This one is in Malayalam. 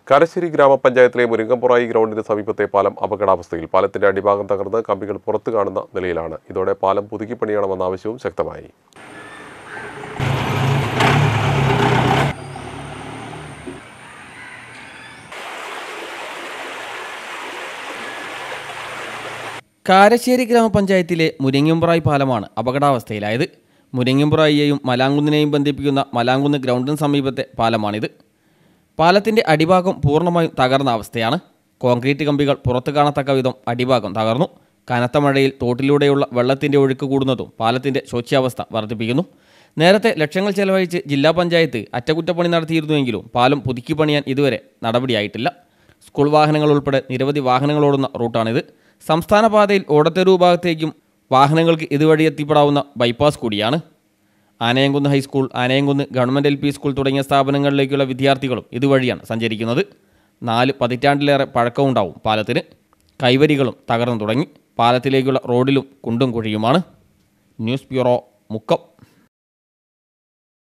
കാരശ്ശേരി ഗ്രാമപഞ്ചായത്തിലെ മുരിങ്ങംപുറായി ഗ്രൗണ്ടിന് സമീപത്തെ പാലം അപകടാവസ്ഥയിൽ. പാലത്തിന്റെ അടിഭാഗം തകർന്ന് കമ്പികൾ പുറത്തു കാണുന്ന നിലയിലാണ്. ഇതോടെ പാലം പുതുക്കിപ്പണിയണമെന്ന ആവശ്യവും ശക്തമായി. കാരശ്ശേരി ഗ്രാമപഞ്ചായത്തിലെ മുരിങ്ങംപുറായി പാലമാണ് അപകടാവസ്ഥയിലായത്. മുരിങ്ങംപുറായിയെയും മലാങ്കുന്നിനെയും ബന്ധിപ്പിക്കുന്ന മലാങ്കുന്ന് ഗ്രൗണ്ടിന് സമീപത്തെ പാലമാണിത്. പാലത്തിൻ്റെ അടിഭാഗം പൂർണ്ണമായും തകർന്ന അവസ്ഥയാണ്. കോൺക്രീറ്റ് കമ്പികൾ പുറത്തു കാണത്തക്ക വിധം അടിഭാഗം തകർന്നു. കനത്ത മഴയിൽ തോട്ടിലൂടെയുള്ള വെള്ളത്തിൻ്റെ ഒഴുക്ക് കൂടുന്നതും പാലത്തിൻ്റെ ശോച്യാവസ്ഥ വർദ്ധിപ്പിക്കുന്നു. നേരത്തെ ലക്ഷങ്ങൾ ചെലവഴിച്ച് ജില്ലാ പഞ്ചായത്ത് അറ്റകുറ്റപ്പണി നടത്തിയിരുന്നുവെങ്കിലും പാലം പുതുക്കി പണിയാൻ ഇതുവരെ നടപടിയായിട്ടില്ല. സ്കൂൾ വാഹനങ്ങൾ ഉൾപ്പെടെ നിരവധി വാഹനങ്ങൾ ഓടുന്ന റൂട്ടാണിത്. സംസ്ഥാന പാതയിൽ ഓടത്തെരു ഭാഗത്തേക്കും വാഹനങ്ങൾക്ക് ഇതുവഴി എത്തിപ്പെടാവുന്ന ബൈപ്പാസ് കൂടിയാണ്. Anayamkunnu high school, Anayamkunnu government LP school തുടങ്ങിയ സ്ഥാപനങ്ങളിലേക്കുള്ള വിദ്യാർത്ഥികളും ഇതുവഴിയാണ് സഞ്ചരിക്കുന്നത്. 4 പതിറ്റാണ്ടിലേറെ പഴക്കമുണ്ടാവും പാലത്തിന്. കൈവരികളും തകർന്നു തുടങ്ങി. പാലത്തിലേക്കുള്ള റോഡിലും കുണ്ടും കുഴിയുമാണ്. News bureau, Mukkam.